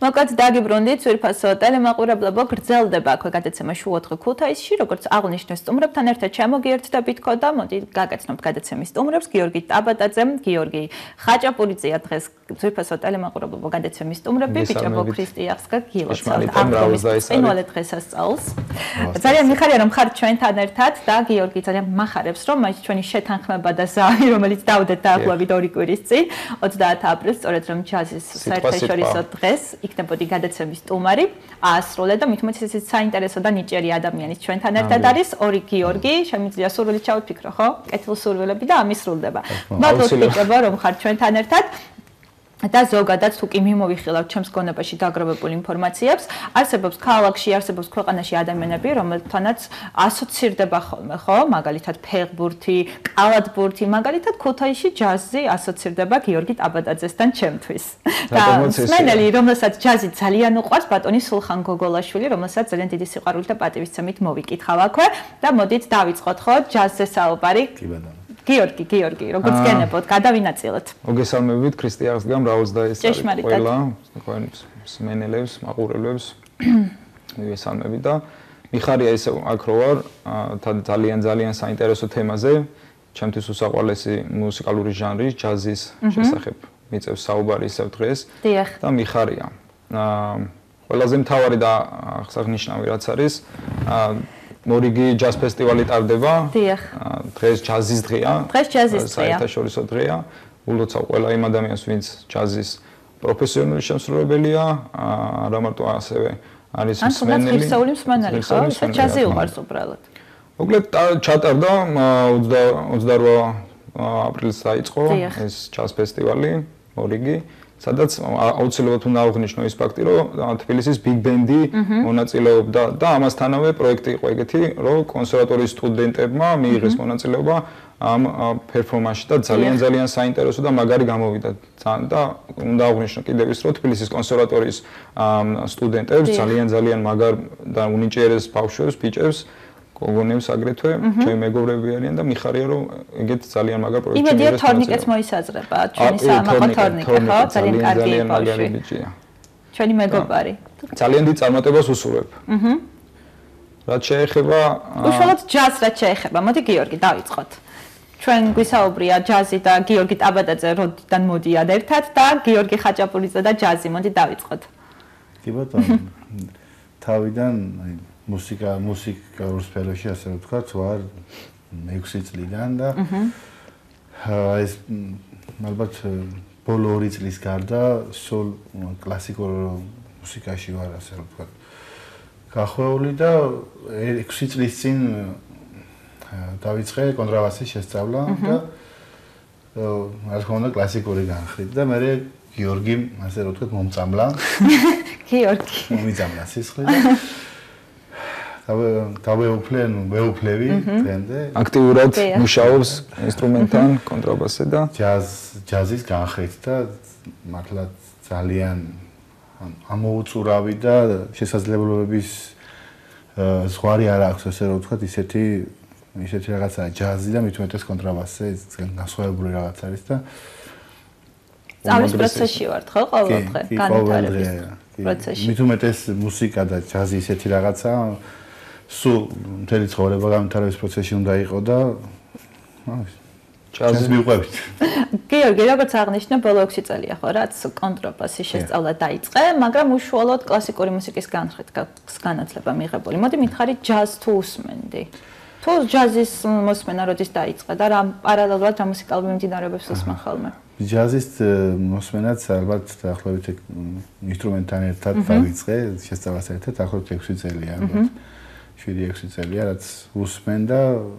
მოკლედ დაგიბრუნდით, ძვირფასო ტელემაყურებლებო, გრძელდება აქვე გადაცემა შუოთხე ქუთაისში, როგორც აღნიშნეს სტუმრებთან ერთად ჩამოგიერთდებით და მოდი გაგაცნობთ გადაცემის სტუმრებს, გიორგი ტაბატაძე, გიორგი ხაჭაპურიძეა დღეს ძვირფასო ტელემაყურებლებო გადაცემის სტუმრები, ბიჭებო ქრისტიახსკა გილოცავთ აღდგომის წინვალე დღესასწაულს. ძალიან მიხარია რომ ხართ ჩვენთან ერთად და გიორგი ძალიან მახარებს რომ ეს ჩვენი შეთანხმება და ზაარი რომელიც დავდეთ დაახლოებით 2 კვირის წინ 30 აპრილს სწორედ რომ ჯაზის საერთაშორისო დღეს იქნებოდი გადაცემის სტუმარი აასრულე და მithumetes ისიც საინტერესო და ნიჭიერი ადამიანის ჩვენთან ერთად არის ორი გიორგი შემიძლია სურვილით ჩავიფიქრო ხო? კეთილსურვილები და ამისრულდება. მადლობა რომ ხართ ჩვენთან ერთად. და ზოგადად თუ კი მიმოვიხილავთ ჩემს გონებაში დაგროვებულ ინფორმაციებს, არსებობს ქალაქში, არსებობს ქვეყანაში ადამიანები, რომელთანაც ასოცირდება ხოლმე, ხო? მაგალითად ფეხბურთი, კალათბურთი, მაგალითად ქუთაისში ჯაზი ასოცირდება გიორგი ტაბატაძესთან ჩემთვის. და მსმენელი, რომელსაც ჯაზი ძალიან უყვარს, ბატონი სულხან გოგოლაშვილი, რომელსაც ძალიან დიდი სიყვარულით და პატივისცემით მოვიკითხავ აქვე და მოდით დავიწყოთ ხო ჯაზზე საუბარი. კი ბატონო. გიორგი, როგორც გენებოთ, გადავინაწილოთ. მოგესალმებით, ქრისტიახსგან მრავალს და ეს არის ყველა მსმენელებს, მაყურებლებს. მივესალმებით და მიხარია ისე აქ რო ვარ, ძალიან საინტერესო თემაზე, ჩემთვის უსაყვარლესი მუსიკალური ჟანრი, ჯაზის შესახებ მიწევს საუბარი ისევ დღეს და მიხარია. ყველაზე მთავარი და აღსანიშნავი რაც არის, მორიგი ჯაზ ფესტივალი ტარდება. დღეს ჯაზის დღეა. საერთაშორისო დღეა. ულოცავ ყველა იმ ადამიანს, ვინც ჯაზის პროფესიონალი შემსრულებელია, არა მარტო ასევე არის მსმენელი. ღირსეული მსმენელი ხო? ისე ჯაზი უყვარს უბრალოდ. მოკლედ ჩატარდა 28 აპრილს დაიწყო ეს ჯაზ ფესტივალი, მორიგი. სადაც აუცილებლად უნდა აღნიშნო ის ფაქტი, რომ თბილისის ბიგ ბენდი მონაწილეობდა და ამასთანავე პროექტი იყო ეგეთი, რომ კონსერვატორიის სტუდენტებმა მიიღეს მონაწილეობა ამ პერფორმანსში და ძალიან საინტერესო და მაგარი გამოვიდა. და უნდა აღნიშნო კიდევ ის, რომ თბილისის კონსერვატორიის სტუდენტებს ძალიან მაგარ და უნიჭიერეს ბავშვებს, ბიჭებს გოგონებს აგრეთვე ჩემი მეგობრები არიან და მიხარია რომ ეგეთ ძალიან მაგარ პროექტში იმედია თორნიკეც მოისაზრება ჩვენი საამაყო თორნიკე ხო ძალიან კარგი ბიჭია ჩვენი მეგობარი ძალიან დიდ წარმატებას უსურვებ რაც შეეხება უშუალოდ ჯაზს რაც შეეხება მოდი გიორგი დავიწყოთ ჩვენ გვისაუბრია ჯაზი და გიორგი ტაბატაძე როდიდან მოდიან ერთად და გიორგი ხაჭაპურიძე და ჯაზი მოდი დავიწყოთ კი ბატონო თავიდან მუსიკალურ სფეროში ასე ვთქვათ, ვარ 6 წლიდან და ეს ალბათ ბოლო 2 წლის გარდა სულ კლასიკურ მუსიკაში ვარ ასე ვთქვათ. გახვეული და 6 წლის წინ დავიწყე კონტრაბასის შესწავლა და რა თქმა უნდა კლასიკური განხრით და მე გიორგი ასე ვთქვათ მომწამლა. გიორგი მომიწამლა სისხლი და ვეუფლები დღემდე აქტიურად მუშაობს ინსტრუმენტთან, კონტრაბასზე და ჯაზის განხრით და მართლა ძალიან ამოუწურავი და შესაძლებლობების ზღვარი არ აქვს ასე რომ ვთქვათ ისეთი რაღაცა ჯაზი და მithumetes კონტრაბასზე განსხვავებული რაღაც არის და სწავლის პროცესში ვართ ხო ყოველდღე განვითარების პროცესში mithumetes მუსიკა და ჯაზი ისეთი რაღაცა სულ მთელი ცხოვრება განვითარების პროცესში უნდა იყო და ჯაზის მიყვებით. გიორგი, როგორც აღნიშნე, ბოლო 6 წელია ხო, რაც კონტრაბასის შესწავლა დაიწყე, მაგრამ უშუალოდ კლასიკური მუსიკის განათლება მიღებული. მოდი მითხარი ჯაზს თუ უსმენდი. თუ ჯაზის მოსმენა როდის დაიწყე და რა პარალელურად რა მუსიკალური მიმდინარეობებს უსმენ ხოლმე? ჯაზის მოსმენაც ალბათ დაახლოებით ინსტრუმენტთან ერთად დავიწყე, შესწავლას ერთად დაახლოებით 6 წელია ალბათ. 7-6 წელია, რაც უსმენ და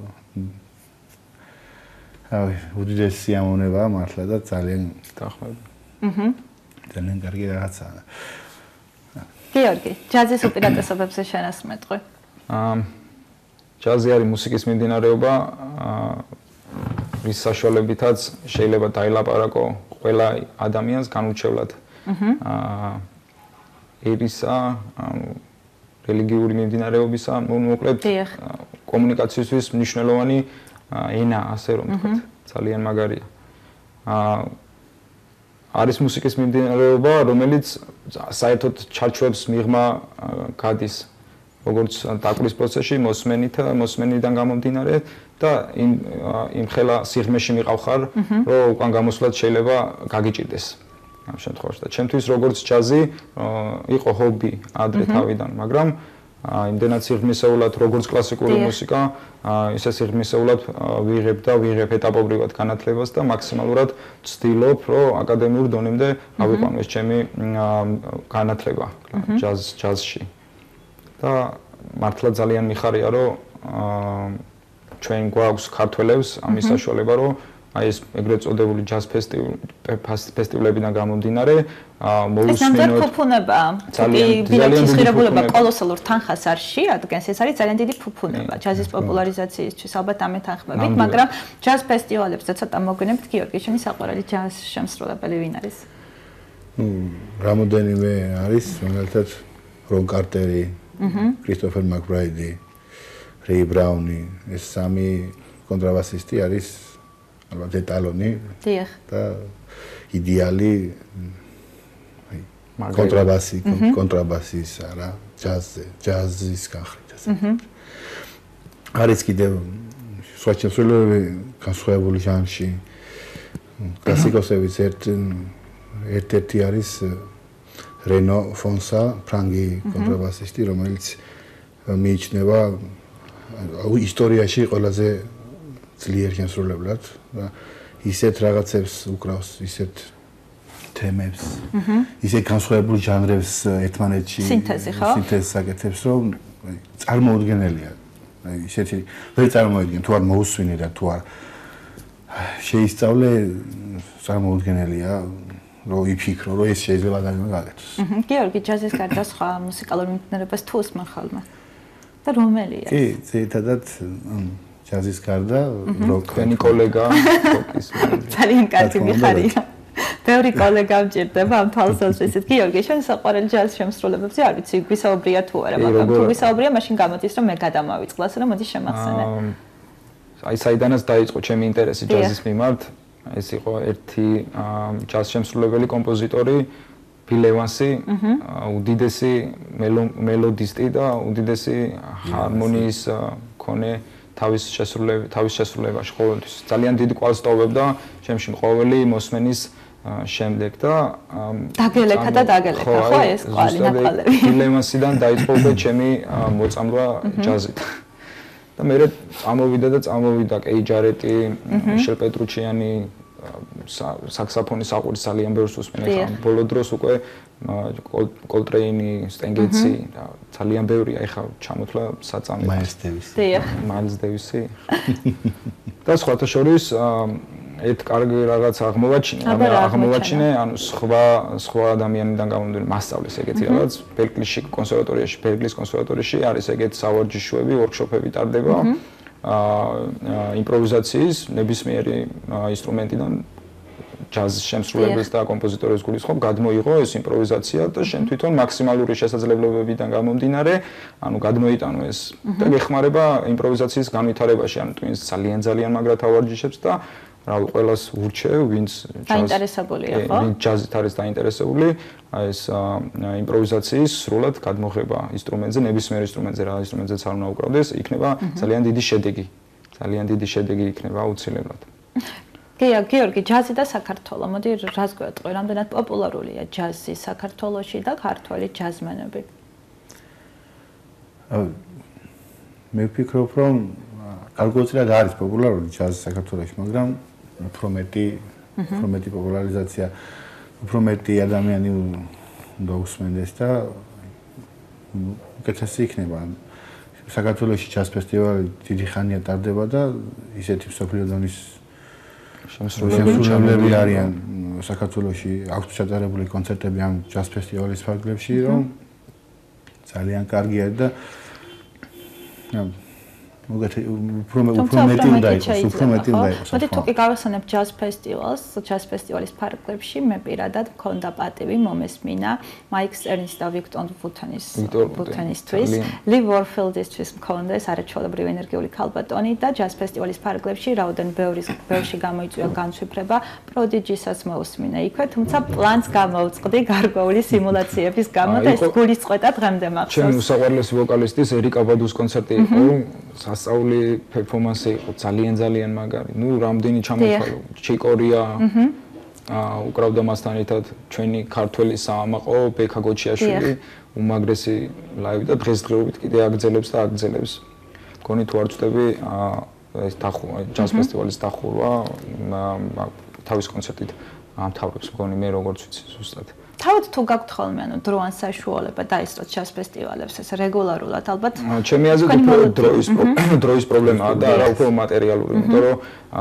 უდიდესი სიამოვნებაა მართლა და ძალიან დახვევა. ძალიან კარგი რაღაცაა. გიორგი, ჯაზის უპირატესობებზე შენასმეტყვი. ჯაზი არის მუსიკის მიმდინარეობა, რის საშუალებითაც შეიძლება დაილაპარაკო ყველა ადამიანს განუჩევლად. ერისა, რელიგიური მიმდინარეობისა, მოკლედ კომუნიკაციისთვის მნიშვნელოვანი ენა, ასე რომ ვთქვათ, ძალიან მაგარია. არის მუსიკის მიმდინარეობა, რომელიც საერთოდ ჩარჩოებს მიღმა გადის როგორც დაკვრის პროცესში, მოსმენიდან გამომდინარე და იმ ხელა სიღრმეში მიყავხარ, რომ უკან გამოსვლაც შეიძლება გაგიჭირდეს ამ შემთხვევაში. და ჩემთვის როგორც ჯაზი იყო ჰობი ადრე თავიდან, მაგრამ იმდენად სიღრმისეულად როგორც კლასიკური მუსიკა, ისე სიღრმისეულად ვიღებ ეტაპობრივად განათლებას და მაქსიმალურად ვცდილობ, რომ აკადემიურ დონემდე ავიყვანო ეს ჩემი განათლება ჯაზში. და მართლა ძალიან მიხარია, რომ ჩვენ გვაქვს ქართველებს ამის საშუალება, რომ აი ეს ეგრეთ წოდებული ჯაზ ფესტივალებიდან გამომდინარე მოусმინოთ. ეს ნამდვილად ფუფუნებაა. ბილეთის ღირებულება კოლოსალურ თანხას არ შეადგენს, ეს არის ძალიან დიდი ფუფუნება ჯაზის პოპულარიზაციისთვის, ალბათ ამ ეთანხმებით, მაგრამ ჯაზ ფესტივალებზე ცოტა მოგვინებთ, გიორგი, შენი საყვარელი ჯაზ შემსრულებელი ვინ არის? რამოდენიმე არის, რომელთაც რონ კარტერი, კრისტოფერ მაკბრაიდი, რეი ბრაუნი, ეს სამი კონტრაბასისტი არის ალბათ ეტალონი და იდეალი კონტრაბასის არა ჯაზის განხრით ასე. არის კიდევ სხვა შემსრულებლები განსხვავებული ჟანრში. კლასიკოსებიც ერთ-ერთი არის რენო ფონსა, ფრანგი კონტრაბასისტი, რომელიც მიიჩნევა ისტორიაში ყველაზე ძლიერ შემსრულებლად და ისეთ რაღაცებს უკრავს, ისეთ თემებს, ისეთ განსხვავებულ ჟანრებს ერთმანეთში სინთეზს აკეთებს, რომ წარმოუდგენელია. აი ისეთი ვერ წარმოიდგენ, თუ არ მოусვინე და თუ არ შეისწავლე, წარმოუდგენელია, რომ იფიქრო, რომ ეს შეიძლება ადამიანმა გაკეთოს. გიორგი, ჯაზის გარდა სხვა მუსიკალურ მიმდინარეობას თუ უსმენ ხოლმე? და რომელია? კი, ძირითადად ჯაზის გარდა როკი კოლეგა როკის ძალიან კარგი მიხარია. ბევრი კოლეგა მჭირდება ამ თვალსაზრისით. გიორგი, შენ საყვარელი ჯაზ შემსრულებებზე არ ვიცი, გვისაუბრია თუ არა, მაგრამ თუ გვისაუბრია, მაშინ გამოდის, რომ მე გადამავიწყლას, რომ მოდი შემახსენე. აი საიდანაც დაიწყო ჩემი ინტერესი ჯაზის მიმართ. ეს იყო ერთი ჯაზ შემსრულებელი კომპოზიტორი ბილ ევანსი, უდიდესი მელოდისტი და უდიდესი ჰარმონიის მქონე თავის შესრულებაში ყოველთვის ძალიან დიდი კვალს ტოვებდა ჩემში ყოველი მოსმენის შემდეგ და დაგელექა, ხო ეს კვალი ნათვალები. ბილ ევანსიდან დაიწყო ჩემი მოწამვლა ჯაზით. და მე წამოვიდა კეი ჯარეტი, მიშელ პეტრუჩიანი, საქსაფონის საყვირის ძალიან ბევრს უსმენ ახლა. ბოლო დროს უკვე კოლტრეინი, სტენგეიცი და ძალიან ბევრია ახლა ჩამოთვლა საწამი. მაილს დევისი. და სხვათა შორის ერთ კარგი რაღაც აღმოვაჩინე, ანუ სხვა ადამიანიდან გამომდინარე მასწავლეს ეგეთი რაღაც. ბერკლიში კონსერვატორიაში არის ეგეთი სავარჯიშოები, ვორქშოპები ტარდება. იმპროვიზაციის ნებისმიერი ინსტრუმენტიდან ჯაზის შემსრულებელს და კომპოზიტორებს გულისხმობ, გადმოიღო ეს იმპროვიზაცია და შენ თვითონ მაქსიმალური შესაძლებლობებიდან გამომდინარე, ანუ გადმოიტანო ეს და გეხმარება იმპროვიზაციის განვითარებაში, ანუ twins ძალიან მაგრად ავარჯიშებს და რავი, ყველას ურჩევ, ვინც დაინტერესებულია, ხო? ვინც ჯაზით არის დაინტერესებული, ეს იმპროვიზაციის სრულად გადმოღება ინსტრუმენტზე, ნებისმიერ ინსტრუმენტზე, რა ინსტრუმენტზეც არ უნდა უკრავდეს, იქნება ძალიან დიდი შედეგი. ძალიან დიდი შედეგი იქნება აუცილებლად. გიორგი, ჯაზი და საქართველო, მოდი რას გვეტყვი, რამდენად პოპულარულია ჯაზი საქართველოში და ქართველი ჯაზმენები? მე ვფიქრობ, რომ გარკვეულწილად არის პოპულარული ჯაზი საქართველოში, მაგრამ უფრო მეტი პოპულარიზაცია, უფრო მეტი ადამიანი უნდა უსმენდეს და უკეთესი იქნება. საქართველოში ჯაზ ფესტივალი დიდი ხანია ტარდება და ისეთი მსოფლიო დონის შემსრულებლები არიან საქართველოში, აქვს ჩატარებული კონცერტები ამ ჯაზ ფესტივალის ფარგლებში, რომ ძალიან კარგია და უფრო მეტი უნდა იყოს. მოდი თუ კი გავახსენებ ჯაზ ფესტივალს, ჯაზ ფესტივალის ფარგლებში მე პირადად მქონდა პატივი მომესმინა მაიკ სტერნის და ვიქტორ ვუთენისთვის, ლი ვორფილდისთვის მქონდა ეს არაჩვეულებრივი ენერგიული ქალბატონი და ჯაზ ფესტივალის ფარგლებში რაოდენ ბევრში გამოიწვია განცვიფრება, პროდიჯისაც მოусმინე იქვე, თუმცა პლანს გამოუწყდი გარკვეული სიმულაციების გამო და ეს გულისწყეთა დღემდე მახსოვს. ჩემი უსაყვარლესი ვოკალისტის ერიკა ბადუს კონცერტი იყო, სასწაული პერფორმანსი იყო ძალიან მაგარი. ნუ რამდენი ჩამოთვალო, ჩიკორია უკრავდა მასთან ერთად ჩვენი ქართველი საამაყო ბექა გოჩიაშვილი, უმაგრესი ლაივი და დღესდღეობით კიდე აგრძელებს და აგრძელებს. მგონი თუ არ ვწდები ეს ჯაზ ფესტივალის დახურვა თავის კონცერტით ამთავრებს მგონი მე როგორც ვიცი ზუსტად. თავად თუ გაქვთ ხოლმე დროან საშუალება დაისწროთ ჯაზ ფესტივალებს ეს რეგულარულად ალბათ ჩემი აზრით უფრო დროის პრობლემაა და არა უფრო მატერიალური იმიტომ რომ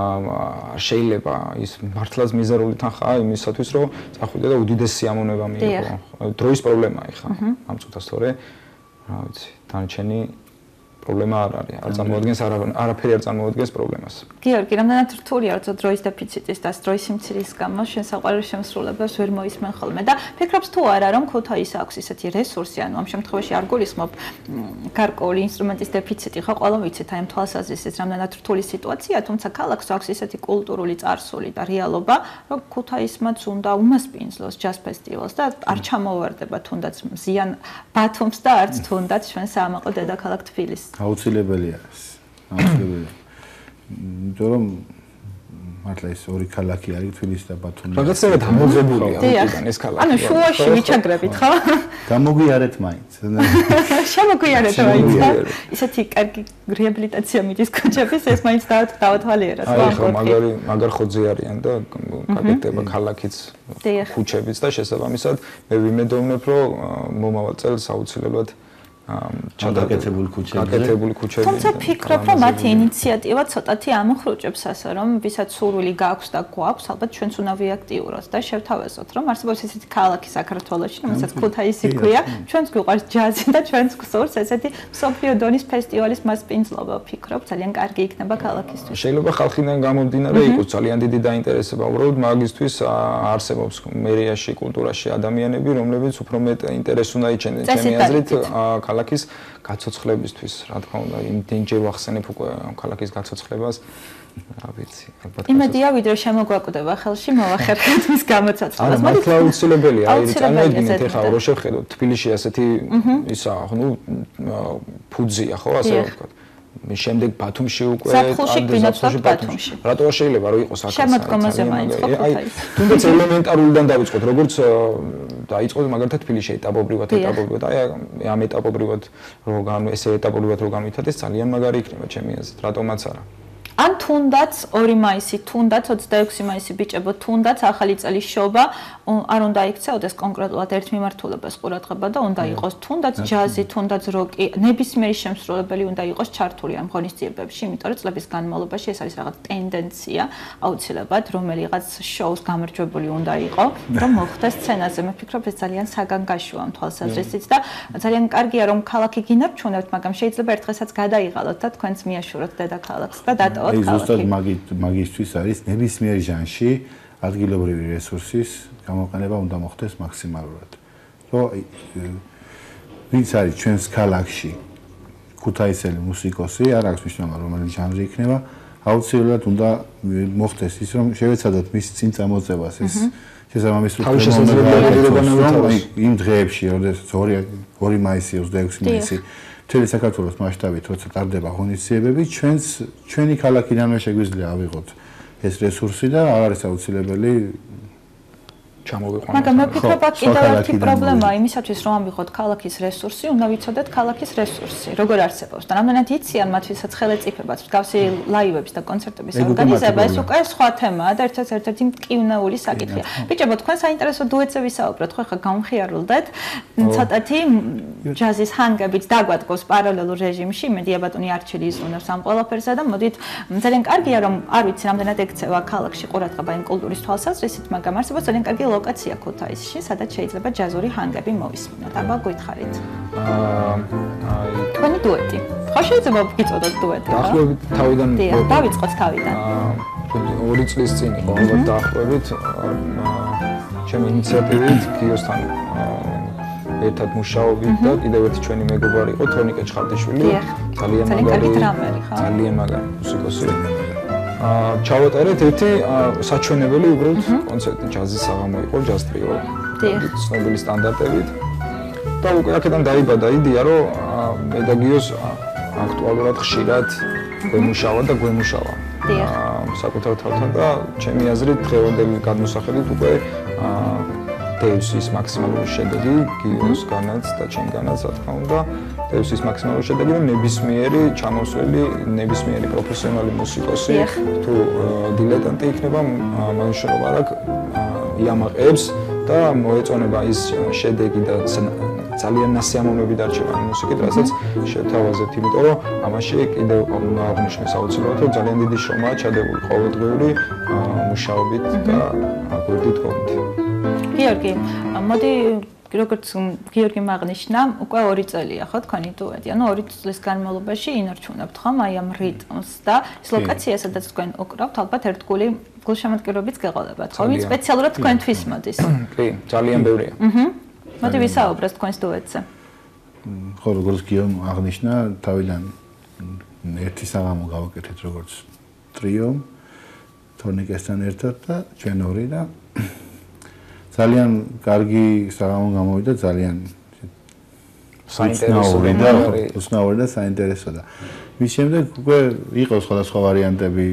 შეიძლება ის მართლაც მიზერული თანხაა იმისათვის რომ წახვიდე და უდიდესი სიამოვნება მიიღო დროის პრობლემაა ხა ამ წუთას თორე რა ვიცი დანარჩენი პრობლემა არ არის არ წარმოადგენს არაფერი არ წარმოადგენს პრობლემას გიორგი რამდენად რთულია რომ დროის დეფიციტის და დროის სიმცირის გამო შენ საყვარელ შემსრულებლებს ვერ მოისმენ ხოლმე და ფიქრობს თუ არა რომ ქუთაის აქვს ისეთი რესურსი ანუ ამ შემთხვევაში არ გულისხმობ გარკვეული ინსტრუმენტის დეფიციტი ხო ყველა ვიცით აი ამ თვალსაზრისით რამდენად რთული სიტუაცია თუმცა ქალაქს აქვს ისეთი კულტურული წარსული და რეალობა რომ ქუთაისმაც უნდა უმასპინძლოს ჯაზ ფესტივალს და არ ჩამოვარდება თუნდაც მზიან ბათუმს და არც თუნდაც ჩვენ საამაყო დედაქალაქ თბილისს აუცილებელია ეს. აუცილებელია. იმიტომ რომ მართლა ეს ორი ქალაქი არის თბილისი და ბათუმი. რაღაცნაირად ამოძებულია უკან ეს ქალაქი. ანუ შუაში ვიჩაგრებით ხო? გამოგვიარეთ მაინც. შემოგვიარეთ მაინც. ისეთი კარგი რეაბილიტაცია მიდის ქუჩების ეს მაინც დავათვალიეროთ ხო? აი ხო მაგარ ხოძე არიან და გაკეთდება ქალაქიც ქუჩებიც და შესაბამისად მე ვიმედოვნებ რომ მომავალ წელს აუცილებლად ჩადაკეთებული ქუჩები. თუმცა ფიქრობ, რომ მათი ინიციატივა ცოტათი ამოხრუჭებს ასე, რომ ვისაც სურვილი გაქვს და გვაქვს, ალბათ ჩვენც უნდა ვიაქტიუროთ და შევთავაზოთ, რომ არსებობს ესეთი ქალაქი საქართველოში, რომელსაც ქუთაისი ქვია, ჩვენც გვიყვარს ჯაზი და ჩვენც გვსურს ესეთი მსოფლიო დონის ფესტივალის მასპინძლობა, ვფიქრობ, ძალიან კარგი იქნება ქალაქისთვის. შეიძლება ხალხიდან გამომდინარე იყოს ძალიან დიდი დაინტერესება, უბრალოდ მაგისთვის არსებობს მერიაში, კულტურაში ადამიანები, რომლებიც უფრო მეტ ინტერესს უნდა იჩენდნენ ჩემი აზრით ქალაქის გაცოცხლებისთვის, რა თქმა უნდა, იმდენჯერ ვახსენებ უკვე ქალაქის გაცოცხლებას, რა ვიცი, ალბათ. იმედია, ვიდრე შემოგვაკვდება ხელში, მოვახერხეთ მის გამოცოცხლებას. მართლა აუცილებელია, აი, წარმოიდგინეთ ახლა რო შევხედოთ თბილისში ასეთი ისა, ნუ ფუძია, ხო, ასე ვთქვათ. შემდეგ ბათუმში უკვე ზაფხულში ბათუმში. რატო არ შეიძლება რომ იყოს აქ შემოდგომაზე მაინც ხო ქუთაისი. თუნდაც ელემენტარულიდან დავიწყოთ, როგორც დაიწყოთ მაგალითად თბილისში ეტაპობრივად, აი ამ ეტაპობრივად რომ ესე ეტაპობრივად რომ განვითარდეს ძალიან მაგარი იქნება ჩემი აზრით, რატომაც არა. ან თუნდაც 2 მაისი, თუნდაც 26 მაისი ბიჭებო, თუნდაც ახალი წელის შობა არ უნდა იქცეოდეს კონკრეტულად ერთ მიმართულებას ყურადღება და უნდა იყოს თუნდაც ჯაზი, თუნდაც როკი, ნებისმიერი შემსრულებელი უნდა იყოს ჩართული ამ ღონისძიებებში, იმიტომ რომ წლების განმავლობაში ეს არის რაღაც ტენდენცია, აუცილებლად რომელიღაც შოუს გამარჯვებული უნდა იყო, რომ მოხდეს სცენაზე. მე ვფიქრობ, ეს ძალიან საგანგაშოა ამ თვალსაზრისით და ძალიან კარგია რომ ქალაქი გინარჩუნებთ, მაგრამ შეიძლება ერთხელაც გადაიღალოთ და თქვენც მიაშუროთ დედაქალაქს და დატოვოთ ქალაქი. ეს ზუსტად მაგისთვის არის ნებისმიერ ჟანში ადგილობრივი რესურსის გამოყენება უნდა მოხდეს მაქსიმალურად. რომ ვინც არის ჩვენს ქალაქში ქუთაისელი მუსიკოსი, არ აქვს მნიშვნელობა რომელი ჟანრი იქნება, აუცილებლად უნდა მოხდეს ის რომ შევეცადოთ მის წინ წამოწევას ეს შესაბამის იმ დღეებში, როდესაც 2 მაისი, 26 მაისი მთელი საქართველოს მასშტაბით როცა ტარდება ღონისძიებები, ჩვენი ქალაქიდანვე შეგვიძლია ავიღოთ ეს რესურსი და არ არის აუცილებელი ჩამოვიყვანოთ. მაგრამ მე ვფიქრობ, კიდევ ერთი პრობლემაა იმისათვის, რომ ამიღოთ ქალაქის რესურსი, უნდა ვიცოდეთ ქალაქის რესურსი, როგორ არსებობს და რამდენად იციან მათ ვისაც ხელეწიფებაც, მსგავსი ლაივების და კონცერტების ორგანიზება, ეს უკვე სხვა თემაა და ერთ-ერთი მტკივნეული საკითხია. ბიჭებო, თქვენ საინტერესო დუეტზე ვისაუბროთ, ხო ხა გამხიარულდეთ ცოტათი ჯაზის ჰანგებით დაგვადგოს პარალელურ რეჟიმში, იმედია ბატონი არჩილი იზრუნებს ამ ყველაფერსა და მოდით ძალიან კარგია რომ არ ვიცი რამდენად ექცევა ქალაქში ყურადღება იმ კულტურის თვალსაზრისით, მაგრამ არსებობს ძალიან კარგი ლოკაცია ქუთაისში, სადაც შეიძლება ჯაზური ჰანგები მოვისმინოთ. აბა გითხარით. აი თქვენი დუეტი. ხო შეიძლება გიწოდოთ დუეტი, ხო? დაახლოებით თავიდან დავიწყოთ თავიდან. 2 წლის წინ იყო ალბათ დაახლოებით ჩემი ინიციატივით გიოსთან ერთად მუშაობით და კიდევ ერთი ჩვენი მეგობარი იყო თონიკე ჩხარტიშვილი. ძალიან მაგარი დრამერი, ხო? ძალიან მაგარი მუსიკოსი. ჩავატარეთ ერთი საჩვენებელი უბრალოდ კონცერტი ჯაზის საღამო იყო, ჯაზ ტრიო. ცნობილი სტანდარტებით. და უკვე აქედან დაიბადა იდეა, რომ მე და გიოს აქტუალურად ხშირად გვემუშავა და გვემუშავა. საკუთარ თავთან და ჩემი აზრით დღევანდელი გადმოსახედით უკვე დევსის მაქსიმალური შედეგი გიოსგანაც და ჩემგანაც რა თქმა უნდა დევსის მაქსიმალური შედეგი და ნებისმიერი ჩამოსველი ნებისმიერი პროფესიონალი მუსიკოსი თუ დილეტანტი იქნება მაშინ არ იამაყებს და მოეწონება ის შედეგი და ძალიან ნასიამოვნები დარჩება მუსიკით, რასაც შევთავაზებთ, იმიტომ რომ ამაში კიდევ უნდა აღნიშნოს აუცილებლად, რომ ძალიან დიდი შრომაა ჩადებული ყოველდღიური მუშაობით და გვერდით ყოფით. გიორგი, მოდი როგორც გიორგი აღნიშნა, უკვე 2 წელია ხო თქვენი დუეტი, ანუ 2 წლის განმავლობაში ინარჩუნებთ ხომ აი ამ რიტმს და ის ლოკაცია, სადაც თქვენ უკრავთ, ალბათ ერთგული გულშემატკივრობით გეყოლებათ, ხო? ვინც სპეციალურად თქვენთვის მოდის. კი, ძალიან ბევრია. მოდი ვისაუბროთ თქვენს დუეტზე. ხო, როგორც გიომ აღნიშნა, თავიდან ერთი საღამო გავაკეთეთ როგორც ტრიო, თონიკესთან ერთად და ჩვენ ორი და ძალიან კარგი საღამო გამოვიდა, ძალიან საინტერესო და საინტერესო და მის შემდეგ უკვე იყო სხვადასხვა ვარიანტები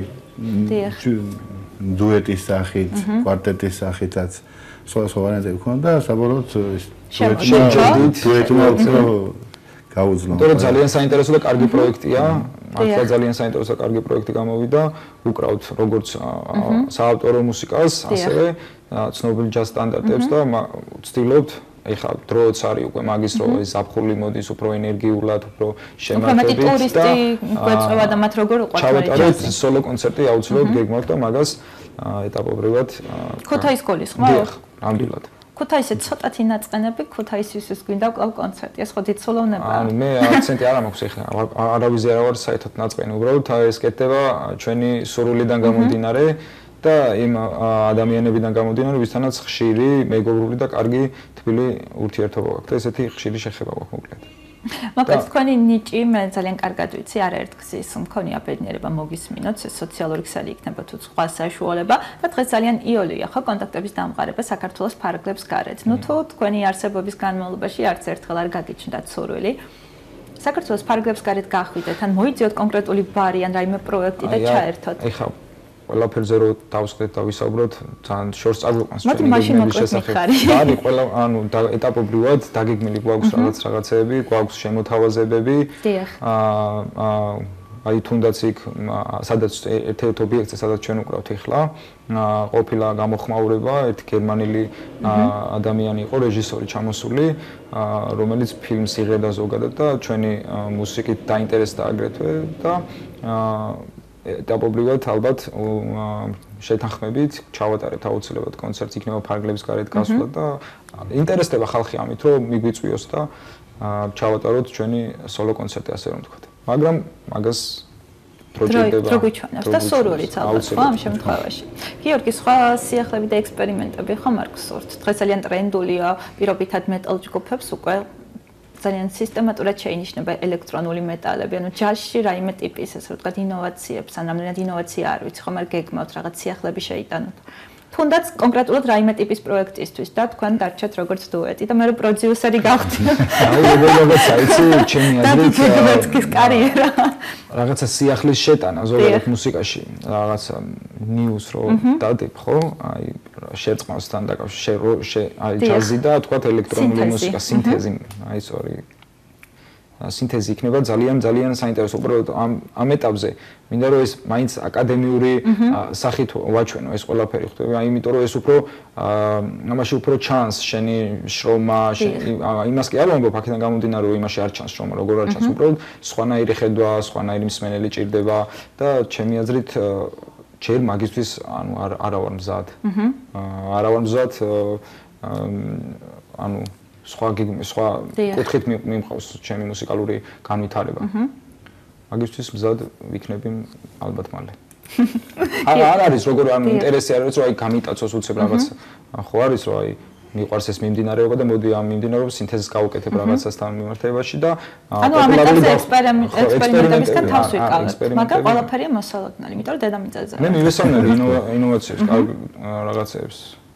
დუეტის სახით, კვარტეტის სახითაც სხვადასხვა ვარიანტები ქონდა და საბოლოოდ დუეტმა გაუძლო. იმიტომ რომ ძალიან საინტერესო და კარგი პროექტია, მართლა ძალიან საინტერესო და კარგი პროექტი გამოვიდა, უკრავთ როგორც საავტორო მუსიკას, ასევე ცნობილ ჯაზ სტანდარტებს და ვცდილობთ ეხლა დროც არის უკვე მაგის რო ეს ზაფხული მოდის უფრო ენერგიულად, უფრო შემართებით და ტურისტი გვეწევა და მათ როგორ უყვართ ჩავატარეთ სოლო კონცერტი აუცილებლად გეგმავთ და მაგას ეტაპობრივად ქუთაისის სკოლის ხო? ნამდვილად. ქუთაისზე ცოტათი ნაწყენები ქუთაისისთვის გვინდა კვლავ კონცერტი, ეს ხო დიდსულოვნება? ანუ მე აქცენტი არ მაქვს ეხლა, არავის არ ვარ საერთოდ ნაწყენი, უბრალოდ ეს კეთდება ჩვენი სურვილიდან გამომდინარე და იმ ადამიანებიდან გამომდინარე, ვისთანაც ხშირი, მეგობრული და კარგი თბილი ურთიერთობა გვაქვს და ესეთი ხშირი შეხება გვაქვს მოკლედ. მოკლედ თქვენი ნიჭი მე ძალიან კარგად ვიცი, არაერთ გზის მქონია ბედნიერება მოგისმინოთ, ეს სოციალური ქსელი იქნება თუ სხვა საშუალება და დღეს ძალიან იოლია ხო კონტაქტების დამყარება საქართველოს ფარგლებს გარეთ. ნუ თუ თქვენი არსებობის განმავლობაში არც ერთხელ არ გაგიჩნდათ სურვილი საქართველოს ფარგლებს გარეთ გახვიდეთ, ან მოიძიოთ კონკრეტული ბარი ან რაიმე პროექტი და ჩაერთოთ. ეხლა ყველაფერზე რო დავსხდეთ და ვისაუბროთ, ძალიან შორს წაგვიყვანს ჩვენი გეგმების შესახებ. ბარი ყველა ანუ ეტაპობრივად დაგეგმილი გვაქვს რაღაცეები, გვაქვს შემოთავაზებები. აი თუნდაც იქ სადაც ერთ-ერთ ობიექტზე სადაც ჩვენ უკრავთ ეხლა, ყოფილა გამოხმაურება, ერთი გერმანელი ადამიანი იყო, რეჟისორი ჩამოსული, რომელიც ფილმს იღებდა ზოგადად და ჩვენი მუსიკით დაინტერესდა აგრეთვე და ეტაპობრივად ალბათ შეთანხმებით ჩავატარებთ აუცილებლად კონცერტს, იქნება ფარგლების გარეთ გასვლა და ინტერესდება ხალხი ამით, რომ მიგვიწვიოს და ჩავატაროთ ჩვენი სოლო კონცერტი, ასე რომ ვთქვათ. მაგრამ მაგას დრო გვიჩვენებს და სურვილიც ალბათ ხო ამ შემთხვევაში. გიორგი, სხვა სიახლეები და ექსპერიმენტები ხომ არ გსურთ? დღეს ძალიან ტრენდულია პირობითად მეტალ ჯგუფებს უკვე ძალიან სისტემატურად შეინიშნება ელექტრონული მეტალები, ანუ ჯაზში რაიმე ტიპის, ასე ვთქვათ, ინოვაციებს, ან რამდენად ინოვაცია არ ვიცი, ხომ არ გეგმავთ რაღაც სიახლეები შეიტანოთ. თუნდაც კონკრეტულად რაიმე ტიპის პროექტისთვის და თქვენ დარჩეთ როგორც დუეტი და მე პროდიუსერი გავხდით. აი როგორ საიცი ჩემი აზრით და კარიერა. რაღაცა სიახლის შეტანა ზოგადად მუსიკაში, რაღაცა ნიუს რო დადებ, ხო? აი შეწყმასთან დაკავშირებით, აი ჯაზი და თქვათ ელექტრონული მუსიკა, სინთეზი, აი ეს ორი სინთეზი იქნება ძალიან საინტერესო. უბრალოდ ამ ეტაპზე მინდა რომ ეს მაინც აკადემიური სახით ვაჩვენო ეს ყველაფერი ხდება. აი იმიტომ რომ ეს უფრო ამაში უფრო ჩანს შენი შრომა, იმას კი არ ვამბობ აქედან გამომდინარე რომ იმაში არ ჩანს შრომა, როგორ არ ჩანს, უბრალოდ სხვანაირი ხედვა, სხვანაირი მსმენელი ჭირდება და ჩემი აზრით ჯერ მაგისთვის ანუ არა ვარ მზად. არა ვარ მზად ანუ სხვა კუთხით მიმყავს ჩემი მუსიკალური განვითარება. მაგისთვის მზად ვიქნები ალბათ მალე. არ არის როგორ ამ ინტერესი არის რომ აი გამიტაცოს უცებ რაღაც ხო არის რომ აი მიყვარს ეს მიმდინარეობა და მოდი ამ მიმდინარეობას სინთეზს გავუკეთებ რაღაცასთან მიმართებაში და ანუ ამ ეტაპზე ექსპერიმენტებისგან თავს ვიკავებ მაგრამ ყველაფერია მოსალოდნელი იმიტომ რომ დედამიწაზე მე მივესალმები ინოვაციებს რაღაცებს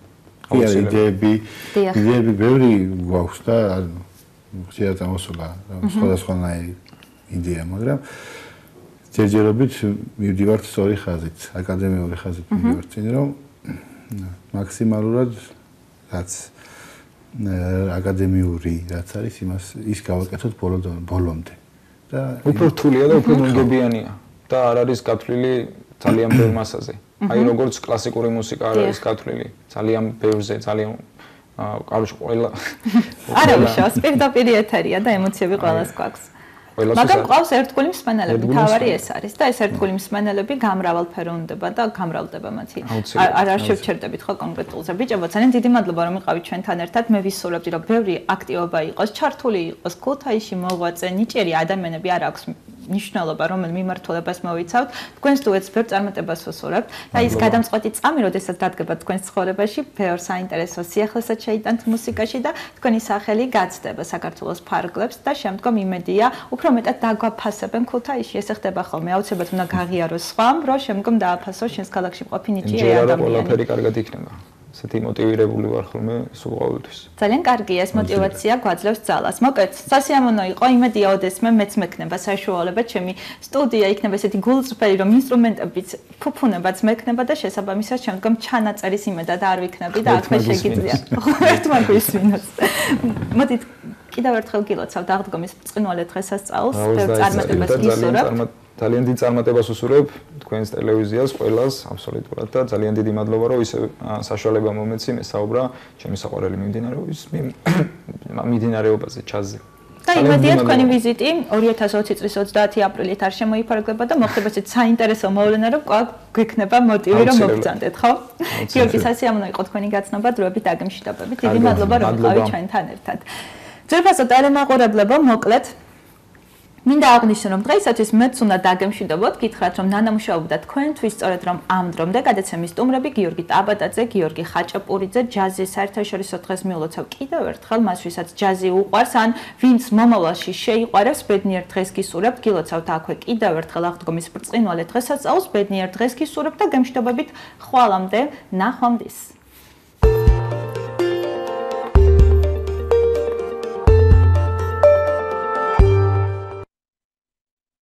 იდეები ბევრი გვაქვს და ხშირად ამოსულა სხვადასხვანაირი იდეა მაგრამ ჯერჯერობით მივდივართ სწორი ხაზით აკადემიური ხაზით მივდივართ წინ რომ მაქსიმალურად რაც აკადემიური რაც არის იმას ის გავაკეთოთ ბოლომდე და უფრო რთულია და უფრო მონგებიანია და არ არის გათვლილი ძალიან ბევრ მასაზე აი როგორც კლასიკური მუსიკა არის გათვლილი ძალიან ბევრზე ძალიან კაროჩ ყველა არა უშავს პირდაპირ ეთერია და ემოციები ყველას გვაქვს მაგრამ ყავს ერთგული მსმენელები, თავარი ეს არის და ეს ერთგული მსმენელები გამრავალფეროვნება და გამრავლდება მათი. არ შევჩერდებით ხო კონკრეტულზე. ბიჭებო, ძალიან დიდი მადლობა რომ იყავით ჩვენთან ერთად. მე ვისურვებდი რომ ბევრი აქტივობა იყოს, ჩართული იყოს ქუთაისში მოღვაწე ნიჭიერი ადამიანები არ აქვს ნიშნულობა რომელ მიმართულებას მოვიცავთ. თქვენს დუეტს ბევრ წარმატებას ვუსურვებთ და ის გადამწყვეტი წამი, როდესაც დადგება თქვენს ცხოვრებაში, ბევრ საინტერესო სიახლესაც შეიტანთ მუსიკაში და თქვენი სახელი გაცდება საქართველოს ფარგლებს და შემდგომ იმედია უფრო მეტად დაგვაფასებენ ქუთაისში ესე ხდება ხოლმე აუცილებლად უნდა გაღიაროს სხვამ რომ შემდგომ დააფასოს შენს ქალაქში მყოფი ნიჭიერი ადამიანი ყველაფერი კარგად იქნება ესეთი მოტივირებული ვარ ხოლმე სულ ყოველთვის ძალიან კარგია ეს მოტივაცია გვაძლევს ძალას მოკლედ სასიამოვნო იყო იმედია ოდესმე მეც მექნება საშუალება ჩემი სტუდია იქნება ესეთი გულწრფელი რომ ინსტრუმენტებიც ფუფუნებაც მექნება და შესაბამისად შემდგომ ჩანაწერის იმედად არ ვიქნები და აქვე შეგიძლია ერთმან გვისმინოს მოდით კიდევ ერთხელ გილოცავთ აღდგომის ბრწყინვალე დღესასწაულს წარმატებას გისურვებთ ძალიან დიდ წარმატებას ვუსურვებ თქვენს ტელევიზიას ყველას აბსოლუტურად და ძალიან დიდი მადლობა რომ ისე საშუალება მომეცი მესაუბრა ჩემი საყვარელი მიმდინარეობაზე ჩაზზე და იმედია თქვენი ვიზიტი 2020 წლის 30 აპრილით არ შემოიფარგლება და მოხდება ესეთ საინტერესო მოვლენა რომ გვექნება მოტივი რომ მოგწანდეთ ხო გიორგი სასიამოვნო იყო თქვენი გაცნობა დროებით დაგემშვიდობებით დიდი მადლობა რომ იყავით ჩვენთან ერთად ძვირფასო ტელემაყურებლებო მოკლედ მინდა აღვნიშნო რომ დღეისათვის მეც უნდა დაგემშვიდობოთ გითხრათ რომ ნანამუშაობდა თქვენთვის სწორედ რომ ამ დრომდე გადაცემის სტუმრები გიორგი ტაბატაძე გიორგი ხაჭაპურიძე ჯაზის საერთაშორისო დღეს მიულოცავ კიდევ ერთხელ მას ვისაც ჯაზი უყვარს ან ვინც მომავალში შეიყვარებს ბედნიერ დღეს გისურვებთ გილოცავთ აქვე კიდევ ერთხელ აღდგომის ბრწყინვალე დღესასწაულს ბედნიერ დღეს გისურვებთ და გემშვიდობებით ხვალამდე ნახვამდის